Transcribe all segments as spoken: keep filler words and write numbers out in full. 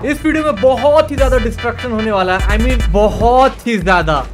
इस वीडियो में बहुत ही ज्यादा डिस्ट्रक्शन होने वाला है, आई I मीन mean, बहुत ही ज्यादा।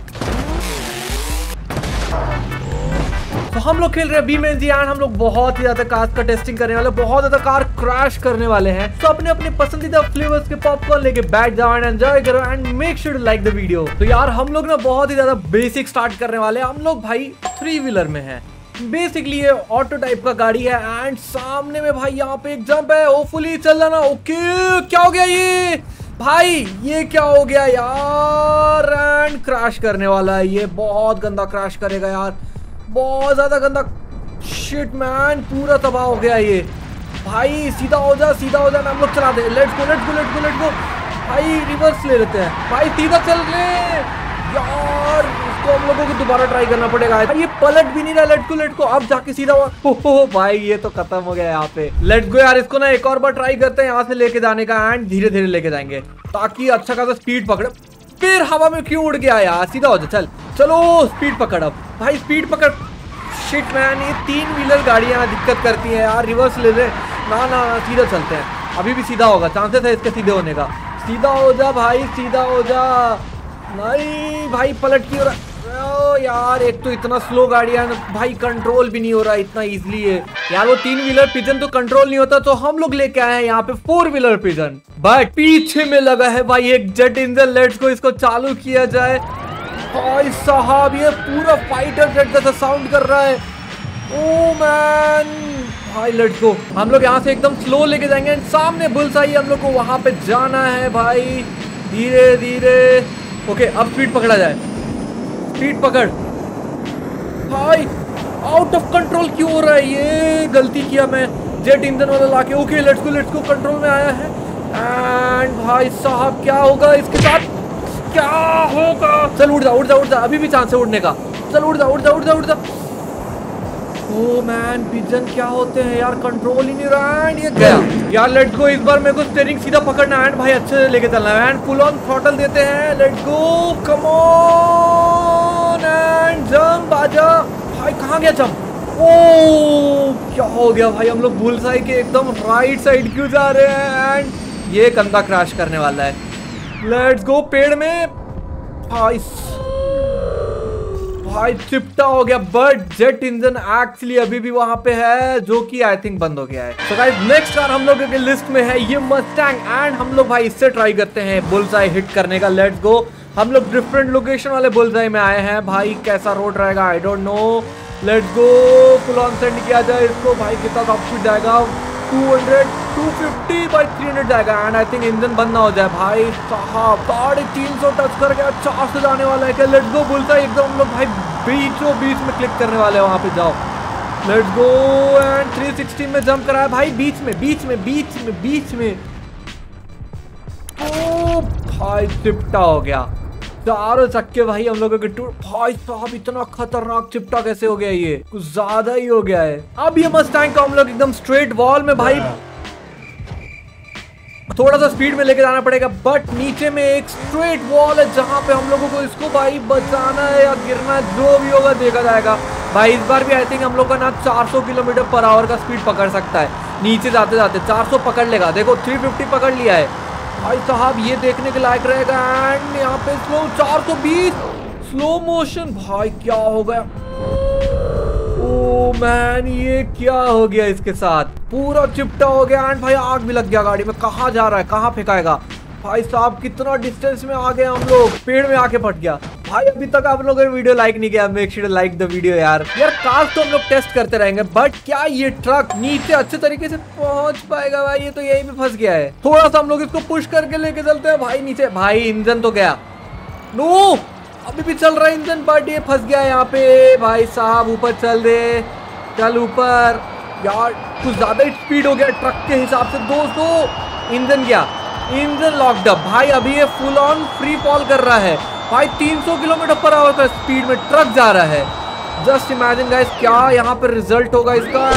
तो हम लोग खेल रहे हैं बीएमजी एंड हम लोग बहुत ही ज्यादा कार का टेस्टिंग करने वाले, बहुत ज्यादा कार क्रैश करने वाले हैं। तो अपने अपने पसंदीदा फ्लेवर्स के पॉपकॉर्न लेके बैठ जाओ एंड एंजॉय करो and make sure to like the video. तो यार हम लोग ना बहुत ही ज्यादा बेसिक स्टार्ट करने वाले हैं। हम लोग भाई थ्री व्हीलर में हैं, बेसिकली ये ऑटो टाइप का गाड़ी है एंड सामने में भाई यहाँ पे एक जंप है, होपफुली चल जाना। ओके क्या हो गया ये भाई, ये क्या हो गया यार, एंड क्रैश करने वाला है ये, बहुत गंदा क्रैश करेगा यार, बहुत ज्यादा गंदा। शिट मैन, पूरा तबाह हो गया ये भाई। सीधा हो जा, सीधा हो जा, हम लोग चला दे। Let's go let's go let's go let's go भाई, रिवर्स ले लेते हैं भाई, सीधा चल ले यार। इसको हम लोगों को दोबारा ट्राई करना पड़ेगा, ये पलट भी नहीं रहा। लेट्स गो लेट्स गो, अब जाके सीधा हो, हो भाई ये तो खत्म हो गया यहाँ पे। लेट्स गो यार, इसको ना एक और बार ट्राई करते हैं यहाँ से लेके जाने का एंड धीरे धीरे लेके जाएंगे ताकि अच्छा खासा स्पीड पकड़े। फिर हवा में क्यों उड़ गया यार, सीधा हो जा, चल चलो स्पीड पकड़ अब भाई, स्पीड पकड़। शिट मैन, ये तीन व्हीलर गाड़ियां दिक्कत करती हैं यार, रिवर्स ले ले ना ना ना, सीधा चलते हैं। अभी भी सीधा होगा, चांसेस है इसके सीधे होने का। सीधा हो जा भाई, सीधा हो जा। नहीं भाई, पलट क्यों रहा यार, एक तो इतना स्लो गाड़ियां भाई, कंट्रोल भी नहीं हो रहा इतना इजीली है यार। वो तीन व्हीलर पिजन तो कंट्रोल नहीं होता, तो हम लोग लेके आए हैं यहाँ पे फोर व्हीलर पिजन, बट पीछे में लगा है भाई एक जेट इंजन। लेट्स को इसको चालू किया जाए भाई साहब, ये पूरा फाइटर जेट जैसा साउंड कर रहा है। ओ मैन भाई, लेट्स गो। हम लोग यहाँ से एकदम स्लो लेके जाएंगे, सामने बुलसाई, हम लोग को वहां पे जाना है भाई, धीरे धीरे। ओके अब स्पीड पकड़ा जाए, स्पीड पकड़ भाई। आउट ऑफ कंट्रोल क्यों हो रहा है ये, गलती किया मैं जेट इंजन वाला लाके। Okay let's go let's go, control में आया है एंड भाई साहब क्या होगा इसके साथ, क्या होगा। चल उड़ जा उड़ जा उड़ जा, अभी भी चांस है उड़ने का। चल उड़ जा उड़ जा उड़ जा उड़ जा। ओ मैन, पिजन क्या होते हैं यार, कंट्रोल ही नहीं रहा एंड ये गया यार। लेट्स गो, इस बार मेरे को स्टीयरिंग सीधा पकड़ना है भाई, अच्छे से लेके चलना है एंड फुल ऑन थ्रॉटल देते हैं। Let's go, come on and jump, आजा भाई। कहाँ गया जंप, ओ क्या हो गया भाई, हम लोग बुलसाई के एकदम राइट साइड क्यों जा रहे हैं एंड ये गंदा क्रैश करने वाला है। लेट्स गो, पेड़ में भाई भाई चिपटा हो गया, बट जेट इंजन एक्चुअली अभी भी वहां पे है, जो कि आई थिंक बंद हो गया है। तो गाइस नेक्स्ट कार हम लोगों के लिस्ट में है ये मस्टैंग एंड हम लोग भाई इससे ट्राई करते हैं बुलसाई हिट करने का। लेट्स गो, हम लोग डिफरेंट लोकेशन वाले बुलसाई में आए हैं भाई, कैसा रोड रहेगा I don't know. Let's go, full on send किया जाए इसको भाई, कितना टॉप स्पीड जाएगा, two hundred, two fifty by three hundred जाएगा एंड आई थिंक इंजन बंद ना हो जाए भाई साहब। साढ़े तीन सौ टच कर गया, चार से जाने वाला है क्या। लेट्स गो, बुलसाई एकदम हम लोग भाई बीचों बीच में क्लिक करने वाले हैं, वहां पे जाओ। Let's go and three sixty में जंप कराया भाई, बीच में बीच में बीच में बीच में। ओ भाई चिपटा हो गया, चारों चक्के भाई हम लोगों के टूट। भाई साहब इतना खतरनाक चिपटा कैसे हो गया, ये कुछ ज्यादा ही हो गया है। अब ये मस्टैंग को हम लोग एकदम स्ट्रेट वॉल में भाई थोड़ा सा स्पीड में लेके जाना पड़ेगा, बट नीचे में एक स्ट्रेट वॉल है जहां पे हम लोगों को इसको भाई बचाना है या गिरना है, जो भी होगा देखा जाएगा भाई। इस बार भी आई थिंक हम लोग का ना चार सौ किलोमीटर पर आवर का स्पीड पकड़ सकता है, नीचे जाते जाते चार सौ पकड़ लेगा। देखो तीन सौ पचास पकड़ लिया है भाई साहब, ये देखने के लायक रहेगा एंड यहाँ पे स्लो चार सौ बीस स्लो मोशन भाई, क्या हो गया। ओ मैन, ये क्या हो गया इसके साथ, पूरा चिपटा हो गया एंड भाई आग भी लग गया गाड़ी में। कहाँ जा रहा है, कहाँ फेंकाएगा भाई साहब, कितना डिस्टेंस में आ गए हम लोग, पेड़ में आके फट गया भाई। अभी तक आप लोगों ने वीडियो लाइक नहीं किया, make sure to like the video यार। यार कार तो हम लोग टेस्ट करते रहेंगे, बट क्या ये ट्रक नीचे अच्छे तरीके से पहुंच पाएगा भाई, ये तो यही भी फंस गया है। थोड़ा सा हम लोग इसको पुश करके लेके चलते हैं भाई नीचे। भाई इंजन तो गया, नो अभी भी चल रहा है इंजन, बट ये फंस गया यहाँ पे भाई साहब। ऊपर चल दे, चल ऊपर यार, कुछ ज्यादा ही स्पीड हो गया ट्रक के हिसाब से दोस्तों। इंजन गया, इंजन लॉक्ड अप भाई, अभी ये फुल ऑन फ्री फॉल कर रहा है भाई, तीन सौ किलोमीटर पर आवर का स्पीड में ट्रक जा रहा है। जस्ट इमेजिन गाइस क्या यहाँ पर रिजल्ट होगा इसका।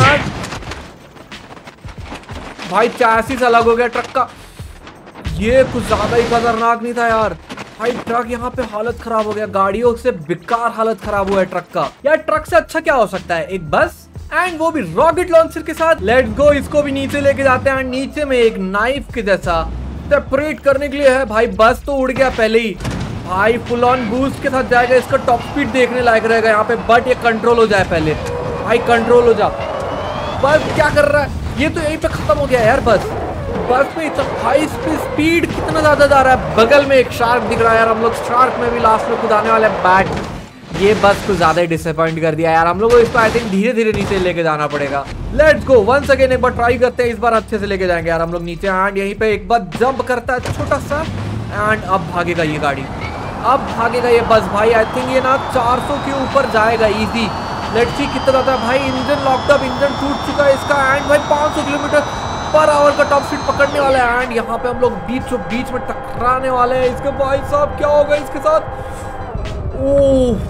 भाई चैसिस अलग हो गया ट्रक का, ये कुछ ज्यादा ही खतरनाक नहीं था यार भाई। ट्रक यहाँ पे हालत खराब हो गया, गाड़ियों से बेकार हालत खराब हुआ है ट्रक का। यार ट्रक से अच्छा क्या हो सकता है, एक बस एंड वो भी रॉकेट लॉन्चर के साथ। लेट्स गो, इसको भी नीचे लेके जाते हैं। नीचे में एक नाइफ के जैसा सेपरेट करने के लिए है भाई। बस तो उड़ गया पहले ही भाई, फुल ऑन बूस्ट के साथ जाएगा। इसका टॉप स्पीड देखने लायक रहेगा यहाँ पे, बट ये कंट्रोल हो जाए पहले भाई, कंट्रोल हो जा। बस क्या कर रहा है ये, तो यहीं पे खत्म हो गया यार। बस बस में इतना हाई स्पीड कितना ज्यादा जा रहा है। बगल में एक शार्क दिख रहा है यार, हम लोग शार्क में भी लास्ट में कुदाने वाले हैं। बैट ये बस कुछ ज्यादा ही डिसअपॉइंट कर दिया यार हम लोगों को। इसको आई थिंक धीरे धीरे नीचे लेके जाना पड़ेगा। लेट्स गो वंस अगेन, एक बार ट्राई करते हैं, इस बार अच्छे से लेके जाएंगे यार हम लोग नीचे। एंड यहीं पे एक बार जंप करता है छोटा सा, एंड अब भागेगा ये गाड़ी, अब भागेगा ये बस भाई। आई थिंक ये ना चार सौ के ऊपर जाएगा इजी। लेट्स सी कितना जाता है भाई। इंजन लॉकअप, इंजन टूट चुका है इसका। एंड भाई पाँच सौ किलोमीटर पर आवर का टॉप स्पीड पकड़ने वाला है। एंड यहाँ पे हम लोग बीचों बीच में टकराने वाले हैं इसके। भाई साहब क्या होगा इसके साथ। ओह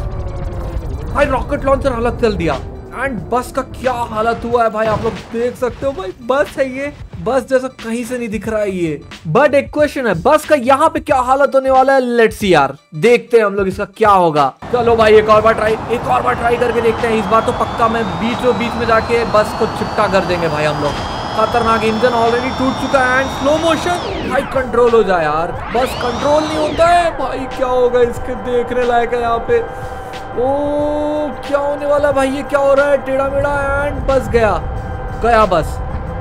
भाई रॉकेट लॉन्चर अलग चल दिया। एंड बस का क्या हालत हुआ है भाई, आप लोग देख सकते हो भाई। बस है ये, बस जैसा कहीं से नहीं दिख रहा है ये। बट एक क्वेश्चन है, बस का यहाँ पे क्या हालत होने वाला है। लेट्स सी यार, देखते हैं हम लोग इसका क्या होगा। चलो भाई एक और बार ट्राई, एक और बार ट्राई करके देखते हैं। इस बार तो पक्का मैं बीचों बीच में जाके बस को चिपटा कर देंगे भाई हम लोग। खतरनाक, इंजन ऑलरेडी टूट चुका है। एंड स्लो मोशन भाई, कंट्रोल हो जाए यार। बस कंट्रोल नहीं होता है भाई, क्या होगा इसके, देखने लायक है यहाँ पे। ओ क्या होने वाला भाई, ये क्या हो रहा है, टेढ़ा मेढ़ा। एंड बस गया गया बस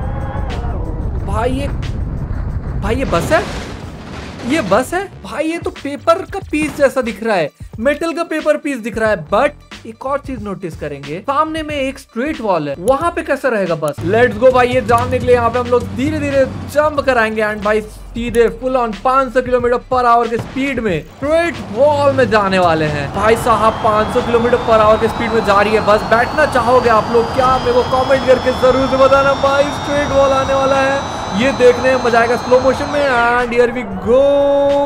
भाई। ये भाई ये बस है, ये बस है भाई। ये तो पेपर का पीस जैसा दिख रहा है, मेटल का पेपर पीस दिख रहा है। बट एक और चीज नोटिस करेंगे, सामने में एक स्ट्रेट वॉल है, वहां पे कैसा रहेगा बस। लेट्स गो भाई, ये जानने के लिए यहाँ पे हम लोग धीरे धीरे जंप कराएंगे। एंड भाई सीधे फुल ऑन पाँच सौ किलोमीटर पर आवर के स्पीड में स्ट्रेट वॉल में जाने वाले हैं भाई साहब। पाँच सौ किलोमीटर पर आवर के स्पीड में जा रही है बस। बैठना चाहोगे आप लोग क्या, मेरे को कमेंट करके जरूर से बताना भाई। स्ट्रेट वॉल आने वाला है, ये देखने में मजा आएगा स्लो मोशन में। एंड हियर वी गो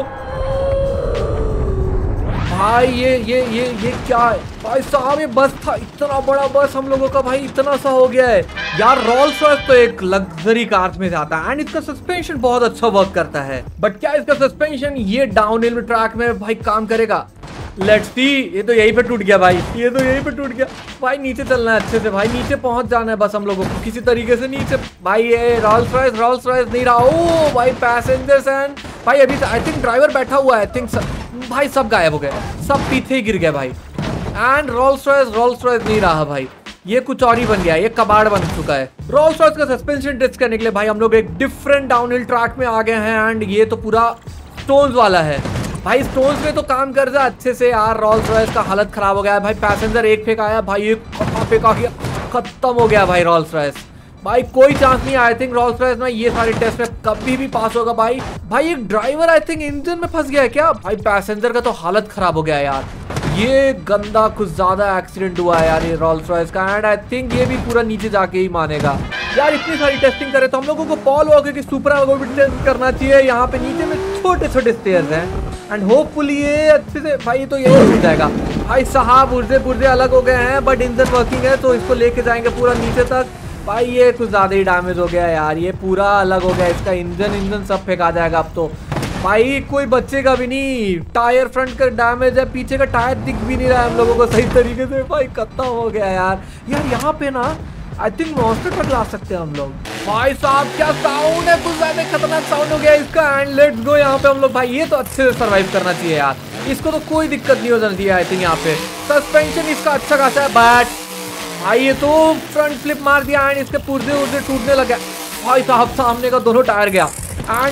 भाई। ये ये ये ये क्या है भाई साहब, ये बस था, इतना बड़ा बस हम लोगों का भाई, इतना सा हो गया है यार। रोल्स रॉयस तो एक लग्जरी कार में जाता है। एंड इसका सस्पेंशन बहुत अच्छा वर्क करता है। बट क्या इसका सस्पेंशन ये डाउनहिल में ट्रैक में भाई काम करेगा। लेट्स सी, ये तो यहीं पे टूट गया भाई, ये तो यहीं पे टूट गया भाई। नीचे चलना है अच्छे से भाई, नीचे पहुंच जाना है बस हम लोगों को किसी तरीके से नीचे भाई। ये रोल्स रॉयस रोल्स रॉयस नहीं रहा। ओ भाई पैसेंजर्स एंड भाई अभी आई थिंक ड्राइवर बैठा हुआ है। आई थिंक भाई सब गायब हो गए, सब पीछे गिर गए भाई। And Rolls Royce Rolls Royce नहीं रहा भाई, ये कुछ और ही बन गया, ये कबाड़ बन चुका है। रोल्स रॉयस का सस्पेंशन टेस्ट करने के लिए भाई हम लोग एक डिफरेंट डाउनहिल ट्रैक में आ गए हैं। एंड ये तो पूरा स्टोन्स वाला है भाई, स्टोन्स में तो काम कर जा अच्छे से यार। रोल्स रॉयस का हालत खराब हो गया है भाई। पैसेंजर एक फेंक आया भाई, एक फेंका गया, खत्म हो गया भाई रोल्स रॉयस भाई। कोई चांस नहीं। आई थिंक रोल्स रॉयस ना ये सारे टेस्ट में कभी भी पास होगा भाई। भाई एक ड्राइवर आई थिंक इंजन में फंस गया है क्या भाई। पैसेंजर का तो हालत खराब हो गया यार, ये गंदा कुछ ज्यादा एक्सीडेंट हुआ है यार ये रोल्स रॉयस का। एंड आई थिंक ये भी पूरा नीचे जाके ही मानेगा यार। इतनी सारी टेस्टिंग करे तो हम लोगों को पॉल वॉकर की सुपरा को भी टेस्ट करना चाहिए। यहाँ पे नीचे में छोटे छोटे स्टेयर्स हैं एंड होपफुली ये अच्छे से भाई तो ये हो जाएगा भाई साहब। पुर्जे पुर्जे अलग हो गए हैं बट इंजन वर्किंग है, तो इसको लेके जाएंगे पूरा नीचे तक भाई। ये कुछ ज्यादा ही डैमेज हो गया यार, ये पूरा अलग हो गया इसका इंजन, इंजन सब फेंका जाएगा अब तो भाई। कोई बचेगा भी नहीं। टायर फ्रंट का डैमेज है, पीछे का टायर दिख भी नहीं रहा है हम लोगों को सही तरीके से भाई। खत्म हो गया यार। यार यहाँ पे ना आई थिंक मॉन्स्टर ट्रक ला सकते हैं हम लोग भाई साहब। क्या साउंड है, कुछ ज्यादा खतरनाक साउंड हो गया इसका। एंड लेट्स गो यहाँ पे हम लोग भाई, ये तो अच्छे से सर्वाइव करना चाहिए यार, इसको तो कोई दिक्कत नहीं हो जाती है। आई थिंक यहाँ पे सस्पेंशन इसका अच्छा खासा है। बट भाई ये तो फ्रंट फ्लिप मार दिया एंड इसके पुर्जे उर्जे टूटने लगे भाई साहब। सामने का दोनों टायर गया। एंड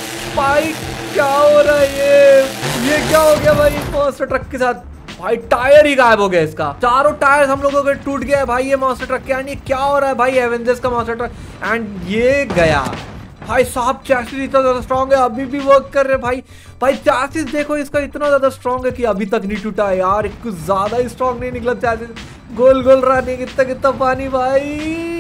भाई क्या हो रहा है ये ये क्या हो गया भाई मॉन्स्टर ट्रक के साथ भाई। टायर ही गायब हो गया इसका, चारों टायर हम लोगों के टूट गया भाई ये मॉन्स्टर ट्रक के। एंड ये क्या हो रहा है भाई, एवेंजर्स का मॉन्स्टर ट्रक। एंड ये गया भाई साहब। चैसिस इतना ज्यादा स्ट्रॉन्ग है, अभी भी वर्क कर रहे भाई। भाई चैसिस देखो इसका इतना ज्यादा स्ट्रॉन्ग है कि अभी तक नहीं टूटा है यार। कुछ ज्यादा ही स्ट्रॉन्ग नहीं निकला चैसिस। गोल गोल रहा नहीं, कितना कितना पानी भाई।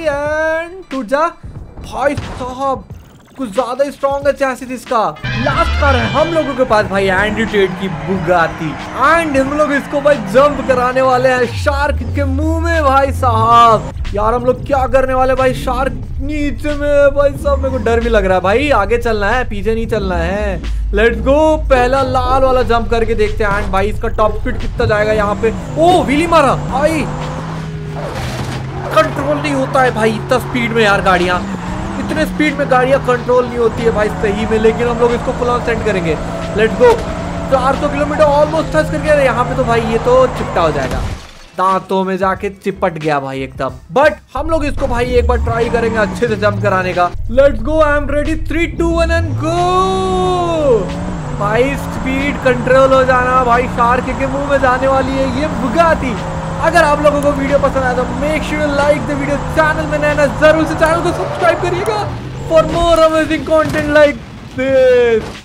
एंड टूट जा भाई साहब, कुछ ज्यादा ही स्ट्रॉन्ग है चैसिस इसका। लास्ट कार है हम लोगों के पास भाई, एंड्रयू टेट की बुगाटी। एंड हम लोग इसको भाई जंप कराने वाले हैं शार्क के मुंह में भाई साहब। यार हम लोग क्या करने वाले भाई, शार्क नीचे में भाई साहब। मेरे को डर भी लग रहा है भाई, आगे चलना है पीछे नहीं चलना है। लेट्स गो, पहला लाल वाला जंप करके देखते हैं। एंड भाई इसका टॉप स्पीड कितना जाएगा यहाँ पे। ओ व्हीली मारा भाई, कंट्रोल नहीं होता है भाई इतना स्पीड में यार गाड़ियां। इतने स्पीड में गाड़ियां कंट्रोल नहीं होती है भाई सही में, लेकिन हम लोग इसको फुल ऑन सेंड करेंगे। Let's go. चार सौ किलोमीटर ऑलमोस्ट टच करके यहाँ पे तो भाई ये तो चिपटा हो जाएगा, दांतों में जाके चिपट गया भाई एकदम। बट हम लोग इसको भाई एक बार ट्राई करेंगे अच्छे से जंप कराने का। Let's go, I am ready, three two one and go. भाई स्पीड कंट्रोल हो जाना भाई, शार्क के मुंह में जाने वाली है ये बुगाटी। अगर आप लोगों को वीडियो पसंद आया तो make sure to like the video, channel में नया जरूर से चैनल को सब्सक्राइब करिएगा for more amazing content like this.